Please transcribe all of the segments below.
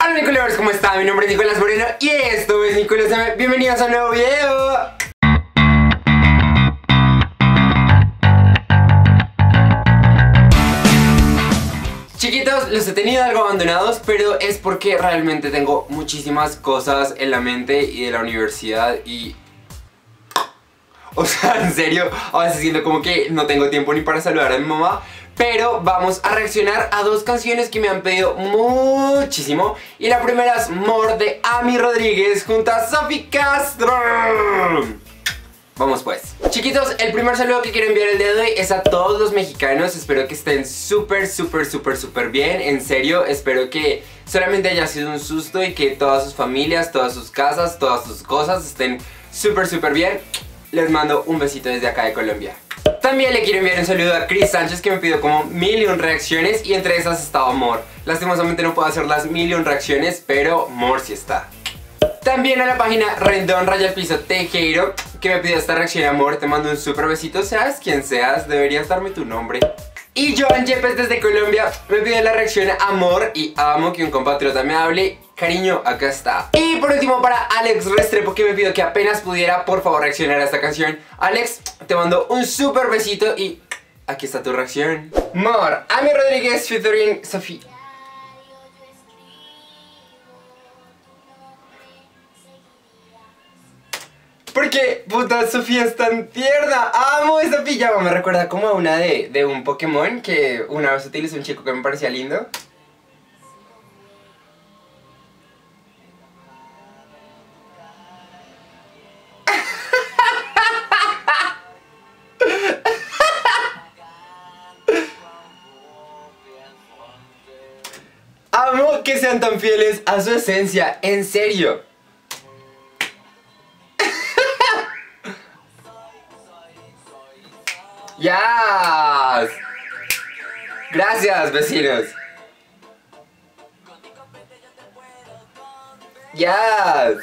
Hola Nicolás, ¿cómo están? Mi nombre es Nicolás Moreno y esto es Nicolás M. Bienvenidos a un nuevo video. Chiquitos, los he tenido algo abandonados, pero es porque realmente tengo muchísimas cosas en la mente y de la universidad y... O sea, en serio, a veces siento como que no tengo tiempo ni para saludar a mi mamá. Pero vamos a reaccionar a dos canciones que me han pedido muchísimo. Y la primera es More de Ami Rodríguez junto a Sofi Castro. Vamos pues. Chiquitos, el primer saludo que quiero enviar el día de hoy es a todos los mexicanos. Espero que estén súper bien. En serio, espero que solamente haya sido un susto y que todas sus familias, todas sus casas, todas sus cosas estén súper bien. Les mando un besito desde acá de Colombia. También le quiero enviar un saludo a Chris Sánchez, que me pidió como 1000 reacciones y entre esas estaba More. Lastimosamente no puedo hacer las 1000 reacciones, pero More sí está. También a la página Rendón Raya al Piso Tejero, que me pidió esta reacción a More. Te mando un súper besito, seas quien seas, deberías darme tu nombre. Y Joan Yepes desde Colombia me pidió la reacción a Amor y amo que un compatriota me hable. Cariño, acá está. Y por último para Alex Restrepo, que me pidió que apenas pudiera por favor reaccionar a esta canción. Alex, te mando un súper besito y aquí está tu reacción. More, Ami Rodríguez featuring Sofi. Porque, puta, Sofía es tan tierna. Amo esa pijama. Me recuerda como a una de un Pokémon que una vez utilizó un chico que me parecía lindo. Amo que sean tan fieles a su esencia, en serio. ¡Yes! Gracias, vecinos. ¡Yes!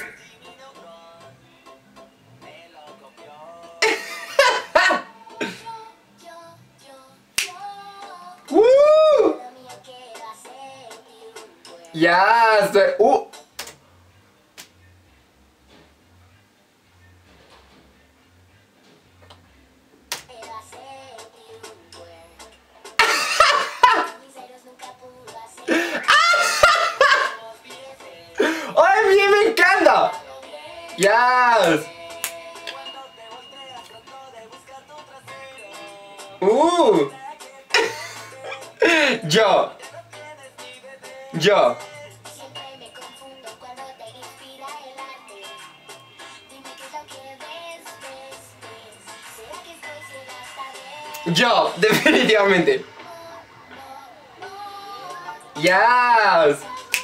¡Woo! ¡Yes! ¡Ay, a mí me encanta! ¡Yes! Yo. Yo, definitivamente. Yes.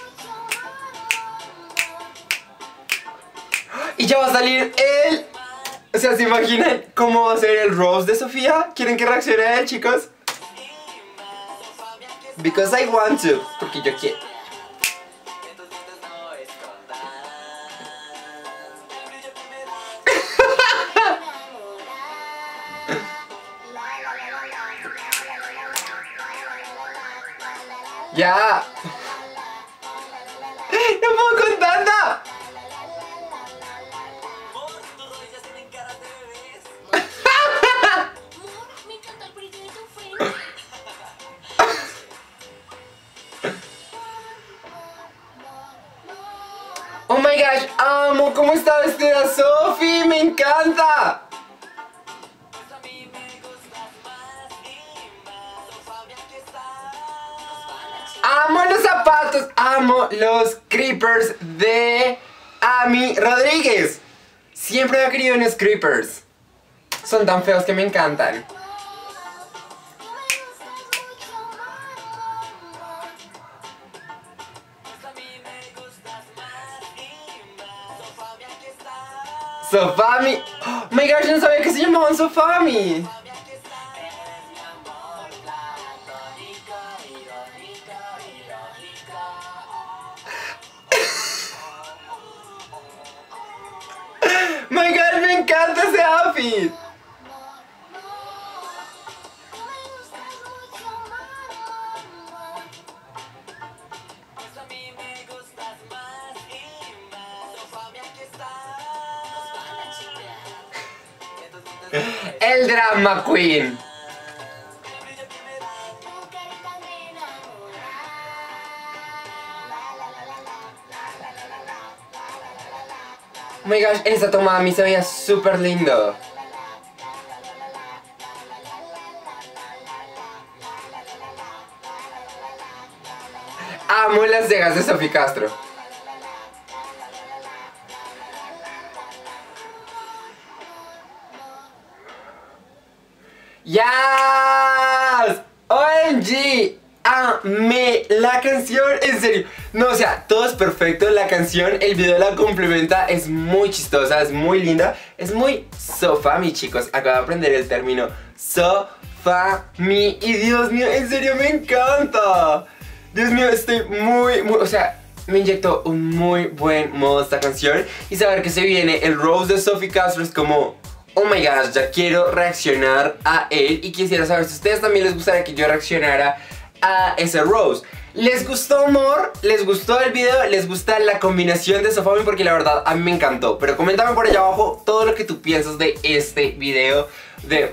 Y ya va a salir él. O sea, ¿se imaginan cómo va a ser el roast de Sofía? ¿Quieren que reaccione a él, chicos? Because I want to. Porque yo quiero. Ya. No puedo con tanta. Oh my gosh, amo cómo está vestida Sofi, me encanta. Amo los zapatos, amo los creepers de Ami Rodríguez. Siempre he querido unos creepers. Son tan feos que me encantan. Sofami. Oh my gosh, no sabía que se llamaban Sofami. My God, me encanta ese outfit. El drama queen. Oh my gosh, esa toma a mí se veía súper lindo. Amo las cejas de Sophie Castro. ¡Yes! OMG. Amé la canción, en serio. No, o sea, todo es perfecto. La canción, el video la complementa. Es muy chistosa, es muy linda. Es muy sofami, chicos. Acabo de aprender el término sofami. Y Dios mío, en serio me encanta. Dios mío, estoy muy, o sea, me inyectó un muy buen modo esta canción. Y saber que se viene el Rose de Sophie Castro es como... Oh my gosh, ya quiero reaccionar a él. Y quisiera saber si a ustedes también les gustaría que yo reaccionara a ese Rose. ¿Les gustó, amor? ¿Les gustó el video? ¿Les gusta la combinación de Sofami? Porque la verdad a mí me encantó. Pero coméntame por allá abajo todo lo que tú piensas de este video de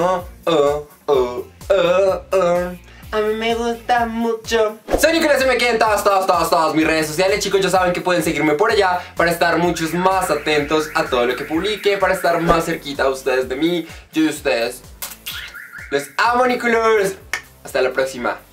a mí me gusta mucho. Soy Nicolás y me queden todas mis redes sociales, chicos. Ya saben que pueden seguirme por allá para estar muchos más atentos a todo lo que publique, para estar más cerquita a ustedes de mí, yo de ustedes. Les amo, Nicolás. Hasta la próxima.